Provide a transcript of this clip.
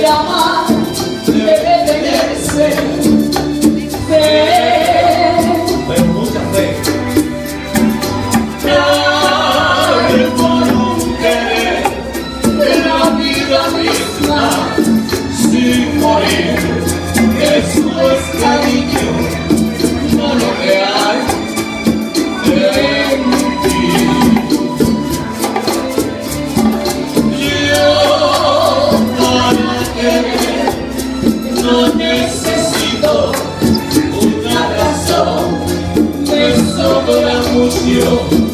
de amar debe tenerse fe, pero mucha fe. traer por un querer de la vida misma sin morir. Eso es cariño, no lo real en ti. Yo para querer no necesito una razón, me sobra mucho.